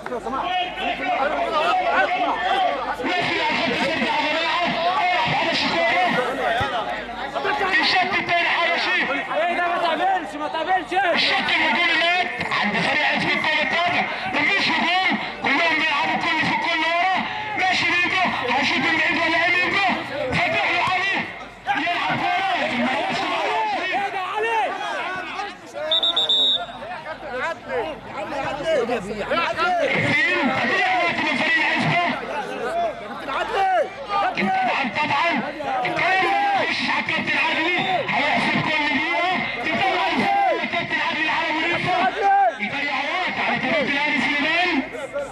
الشوط الثاني حرشي. ايه ده؟ ما تعملش الشوط الهجومي هناك عند فريق اسمه الكوره الطابع، مفيش هجوم، كلهم بيلعبوا كل في كل ورا. ماشي بيجو هيشوط من بعيد ولا ايه بيجو؟ فاتح له علي يلعب كوره. ايه ده علي؟ طبعا الكلام يخش على الكابتن عدلي، هيحسب كل دقيقه يطلع الكابتن عدلي العربي لسه يضيعوات على طريقه الاهلي سليمان.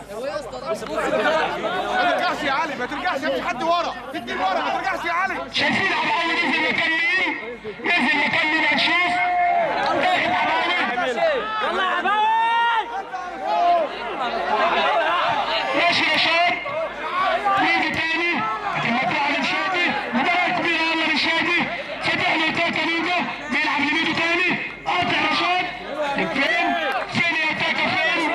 ما ترجعش يا علي، ما ترجعش، مفيش حد ورا، في اتنين ورا، ما ترجعش يا علي. شايفين عباوي نزل مكان مين؟ نزل مكان مين؟ هنشوف. داخل عباوي، يلا يا عباوي. ماشي رشاد، يجي تاني المطلع للشادي، مباراة كبيرة يلا للشادي، فتح له تاكا ميجا، بيلعب لميدو تاني، قاطع رشاد، فين؟ فين يا تاكا فين؟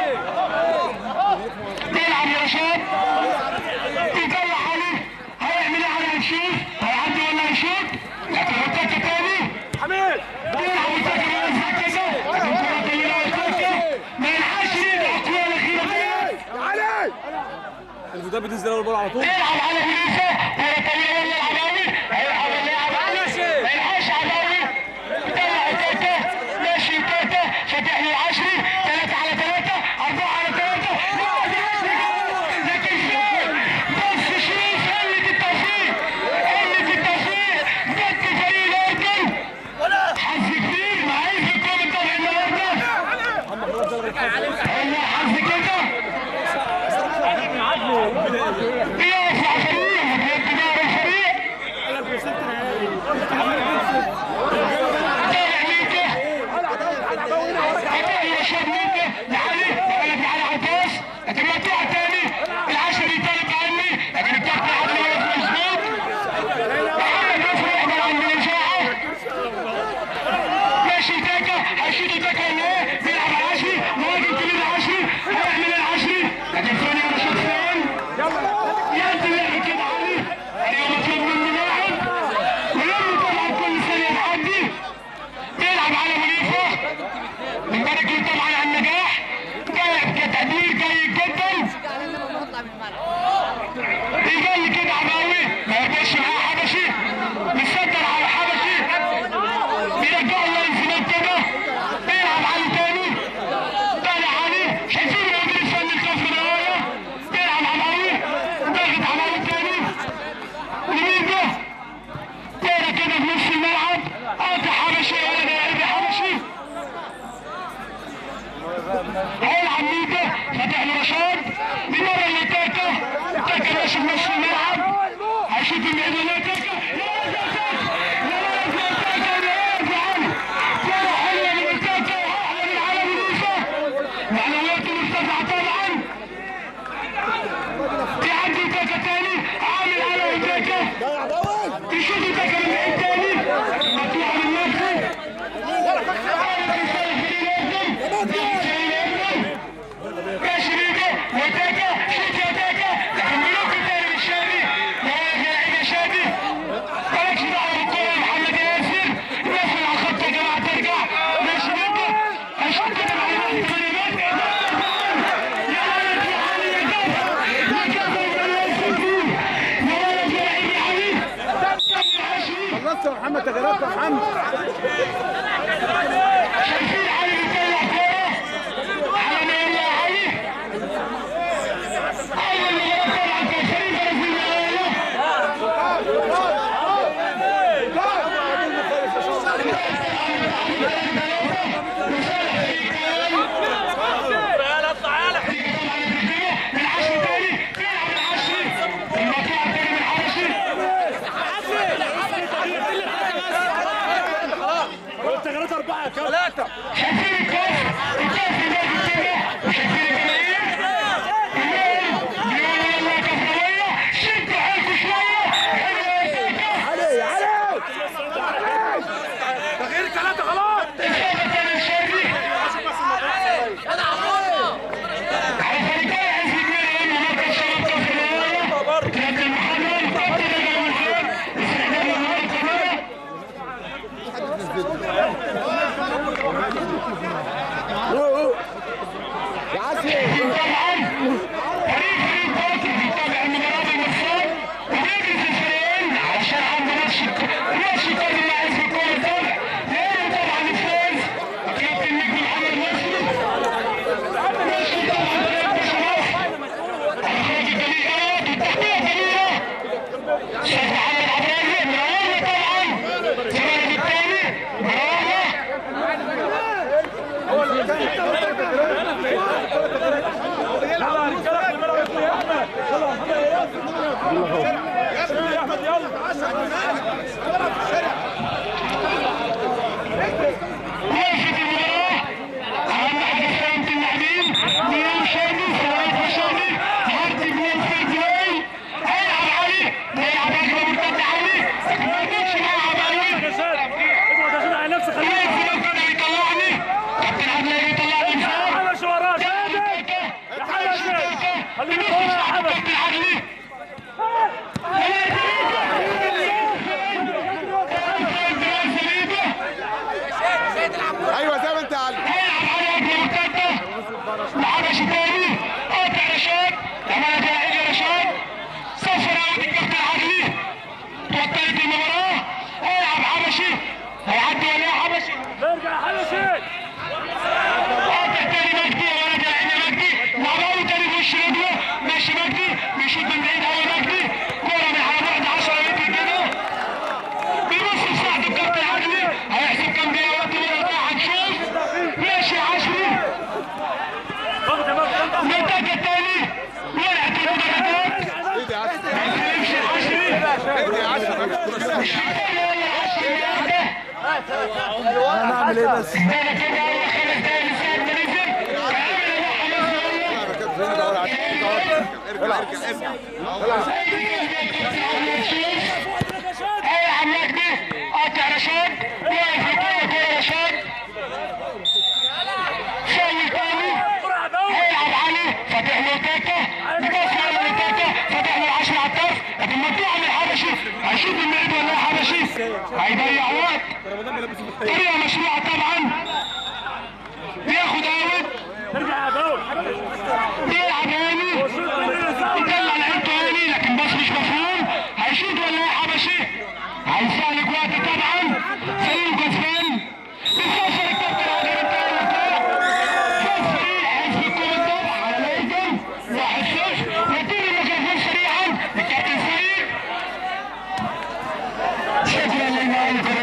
بيلعب لرشاد، يطلع علي، هيعمل ايه علي؟ هنشوف، هيعدي ولا هيشوط؟ لكن هو تاكا تاني، حميد بيلعب تاكا بيوزع كده، الكورة طويلة لتاكا، ما يلحقش يرجع الكورة الأخيرة تاني. علي المدرب بينزل اول بول على طول. يلعب على خليفه، كوره طويله ولا العباوي؟ هيلعب ولا يلعب علي؟ ما يلحقش عباوي، يطلع تاتا، ماشي تاتا، فاتح له 10، 3 على 3، 4 على 3، لكن فين؟ بص شوف قله التوفيق، قله التوفيق، جت فريق الاردن، حظ كبير معايا في الكوره الطبيعي النهارده، هو حظ كده. يقف يا فريق، يدي دور الفريق. طبعا فريق باطل بيتابع المباراه بالمصري وبيدرس الفريقين علشان عنده ماتش كان مع حزب الكوره الطالع لانه طبعا الفوز كابتن نجم محمد نصري ماشي طبعا فريق شباب على خروج الدقيقات والتحقيق دقيقه شيخ محمد عباس مروان طبعا زمان الثاني مروان وقفت المباراة أهم حاجة سلامة اللاعبين نيام شادي سلامة وشادي هارتي جول فير بلاي هيلعب علي بيلعب هجمة مرتدة علي لكن ما يقدرش يلعب علي واقف يقدر يطلعني كابتن عبد الله يطلعني حبش وراك يا حبش خليك ورا يا حبش كابتن عدلي ايوه زي ما انت علي. هيلعب على هجمة مرتدة لحبش تاني قاطع رشاد عملها جاهز رشاد صفر اوت الكابتن عدلي توترت المباراة هيلعب حبشي هيعدي ولا ايه حبشي ارجع يا حبشي قاطع تاني مجدي ولا جاهز مجدي لعبه تاني في وش رجله ماشي مجدي بيشوط من بعيد قوي مجدي كورة من على بعد 10 متر كده بيبص في ساعة الكابتن عدلي هيحسب كام دقيقة وقت ولا هنشوف ماشي عشري منتجة الثاني ولعت المدرجات ايه ده يا عشري؟ يمشي عشري ايه ده يا عشري؟ مش محتاج ولا عشري ده انا اعمل ايه بس ده كده اول 5 دقايق لسه ما نزل ارجع ايه يا عم مجدي قاطع رشاد واقف لكوره رشاد شايل تاني هيلعب علي فاتح له تاكا مدافع له تاكا فاتح له 10 على الطرف لكن مقطوعه من الحبشي هيشوف من بعيد ولا حبشي هيضيع وقت طريقه مشروعه طبعا بياخد اوت ارجع يا باول بيلعب هاني يطلع لعيبته هاني لكن بس مش مفهوم هيشوط ولا ايه حبشي هيستهلك وقت طبعا فريق كسبان بيصفر الكابتن عادل الثاني فوز فريق حزب الكوره الطالع على الاردن 1-0 يدير الميكروفون سريعا للكابتن فريق شكرا لله